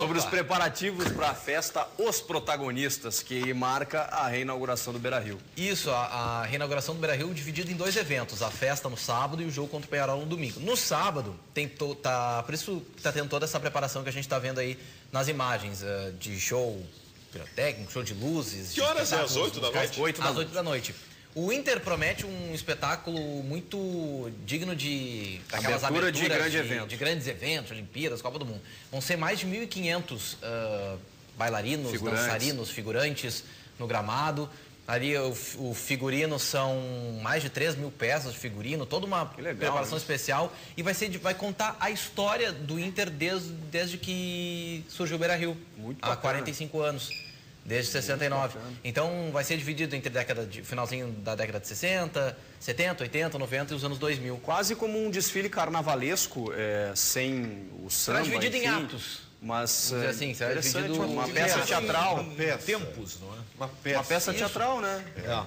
Sobre os preparativos para a festa Os Protagonistas, que marca a reinauguração do Beira-Rio. Isso, a reinauguração do Beira-Rio dividida em 2 eventos, a festa no sábado e o jogo contra o Peñarol no domingo. No sábado, por isso está tendo toda essa preparação que a gente está vendo aí nas imagens, de show pirotécnico, show de luzes. Que horas é? Às 8 da noite? Às 8 da noite. O Inter promete um espetáculo muito digno de aquelas abertura aberturas de grandes eventos, Olimpíadas, Copa do Mundo. Vão ser mais de 1.500 bailarinos, dançarinos, figurantes no gramado. Ali o figurino são mais de 3.000 peças de figurino, toda uma preparação especial. E vai contar a história do Inter desde que surgiu o Beira-Rio, há 45 anos. Desde 69. Então vai ser dividido entre finalzinho da década de 60, 70, 80, 90 e os anos 2000. Quase como um desfile carnavalesco, sem o samba. Será dividido em atos. Mas assim, será dividido uma peça teatral. Tempos, não é? Uma peça teatral, né?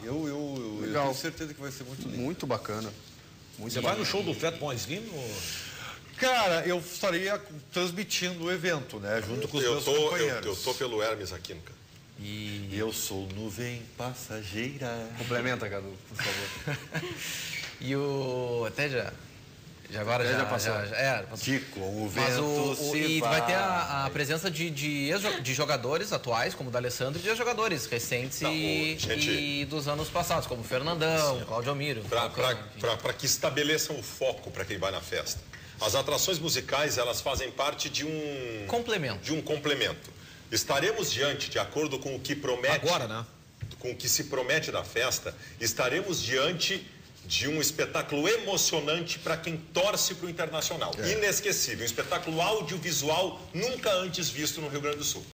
Eu tenho certeza que vai ser muito lindo. Muito bacana. Você vai no show do Fatboy Slim? Cara, eu estaria transmitindo o evento, né? Junto com os meus companheiros. Eu tô pelo Hermes aqui, cara. E eu sou nuvem passageira. Complementa, Cadu, por favor. E o... Até já passou. De com o vento e vai ter a presença de jogadores atuais, como o D'Alessandro, e de jogadores recentes e dos anos passados, como o Fernandão, Cláudio Almiro. Para que estabeleçam o foco para quem vai na festa. As atrações musicais, elas fazem parte de um complemento. Estaremos diante, de acordo com o que promete... Agora, né? Com o que se promete da festa, estaremos diante de um espetáculo emocionante para quem torce para o Internacional. Inesquecível, um espetáculo audiovisual nunca antes visto no Rio Grande do Sul.